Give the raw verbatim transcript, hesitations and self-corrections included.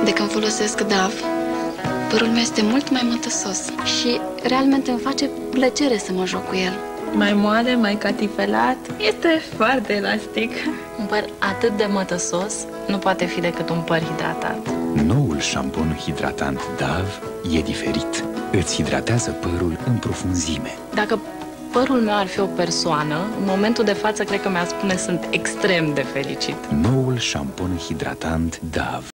De când folosesc Dove, părul meu este mult mai mătăsos și realmente îmi face plăcere să mă joc cu el. Mai moale, mai catifelat, este foarte elastic. Un păr atât de mătăsos nu poate fi decât un păr hidratat. Noul șampon hidratant Dove e diferit. Îți hidratează părul în profunzime. Dacă părul meu ar fi o persoană, în momentul de față cred că mi-ar spune sunt extrem de fericit. Noul șampon hidratant Dove.